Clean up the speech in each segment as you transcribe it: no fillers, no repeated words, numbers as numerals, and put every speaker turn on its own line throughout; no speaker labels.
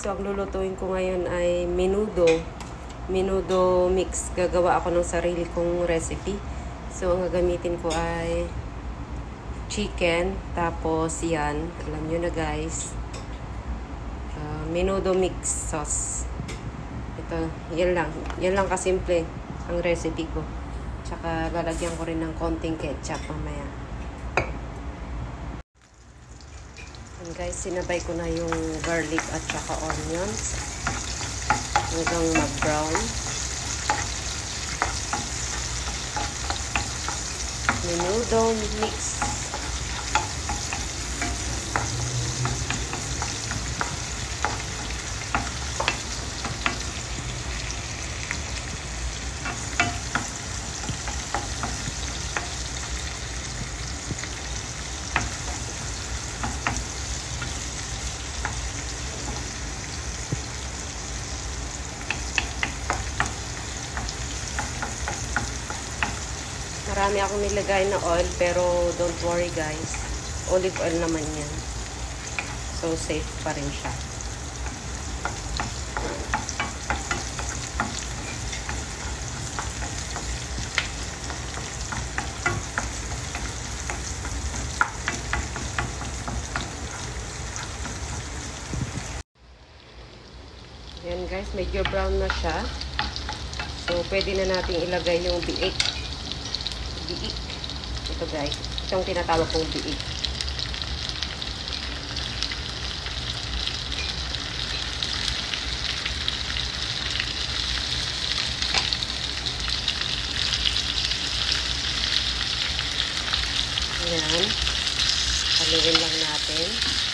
So, ang lulutuin ko ngayon ay menudo. Menudo mix. Gagawa ako ng sarili kong recipe. So, ang gagamitin ko ay chicken. Tapos, yan. Alam nyo na guys. Menudo mix sauce. Ito, yan lang. Yan lang kasimple ang recipe ko. Tsaka, lalagyan ko rin ng konting ketchup mamaya. And guys, sinabay ko na yung garlic at saka onions hanggang mag-brown. Menudo mix. Marami akong nilagay na oil, pero don't worry guys. Olive oil naman yan. So, safe pa rin siya. Yan guys, medyo brown na siya. So, pwede na natin ilagay yung biik. Ito guys, itong tinatawag kong biik. Ayan, haluin lang natin.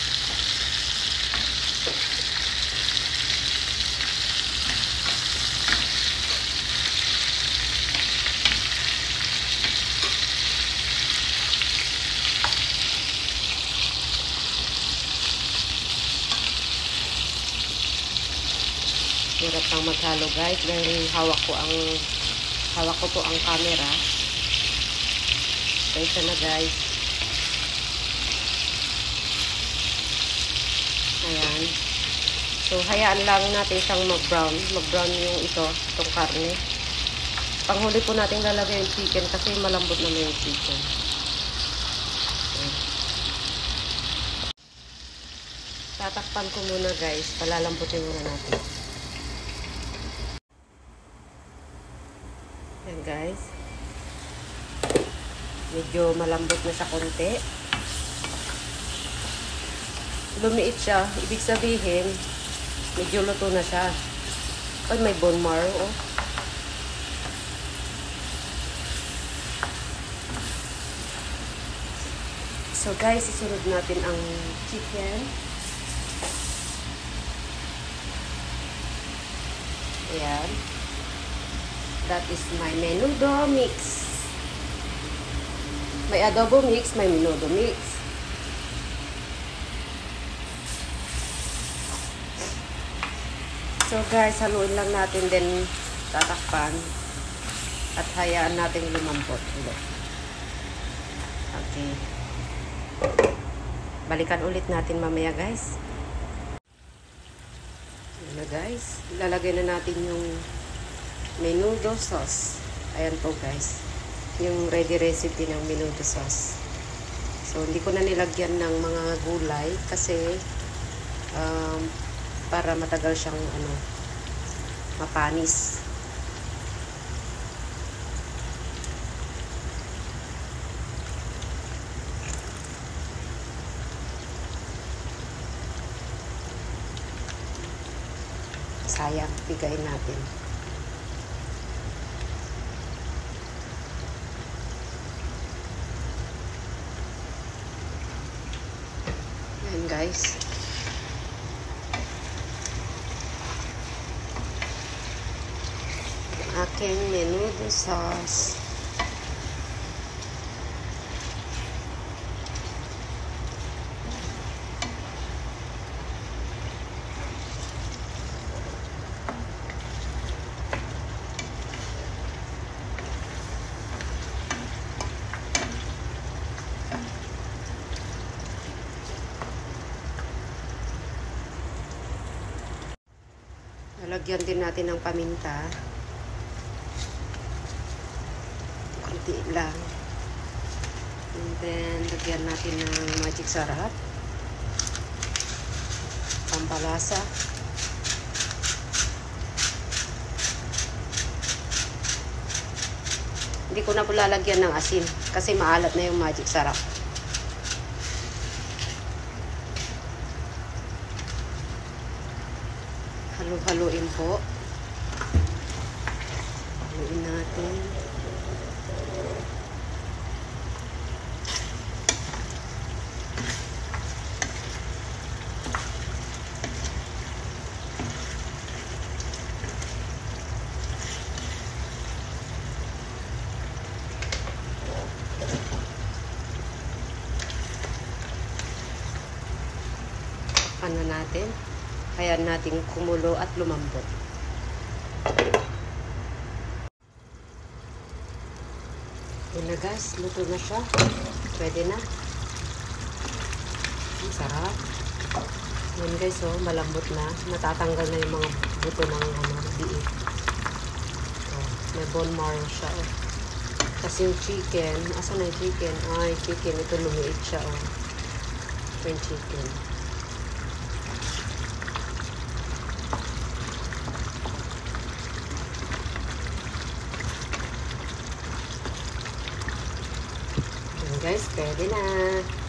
Hirap pang maghalo guys dahil hawak ko po ang camera. So, isa na guys. Ayan. So, hayaan lang natin siyang mag-brown. Mag-brown yung itong karne. Panghuli po natin lalagay yung chicken kasi malambot naman yung chicken. Ayan. Tatakpan ko muna guys. Palalambutin muna natin. Yan guys. Medyo malambot na siya konti. Lumiit siya. Ibig sabihin, medyo luto na siya. Ay, may bone marrow. Oh. So guys, isunod natin ang chicken. Ayan. That is my menudo mix. May adobo mix, may menudo mix. So guys, haluin lang natin din, tatakpan at hayaan natin lumambot ulit. Okay. Balikan ulit natin mamaya guys. Ayan na guys. Ilalagay na natin yung menudo sauce. Ayan po guys. Yung ready recipe ng menudo sauce. So, hindi ko na nilagyan ng mga gulay kasi para matagal siyang mapanis. Sayang, bigayin natin. Ayan guys. Aking menudo sauce. Lagyan din natin ng paminta. Kunti lang. And then, lagyan natin ng magic sarap. Pampalasa. Hindi ko na po lalagyan ng asin kasi maalat na yung magic sarap. Halo-haloin po. Haluin natin. Ano natin? Kaya nating kumulo at lumambot. Yun na guys, luto na siya. Pwede na. Ang sarap. Yun guys, oh, malambot na. Natatanggal na yung mga buto ng biik. Oh, may bone marrow siya. Oh. Kasi yung chicken, asan na yung chicken? Ay, chicken, ito lumiit siya. Oh. Ito yung chicken. Guys, pwede na.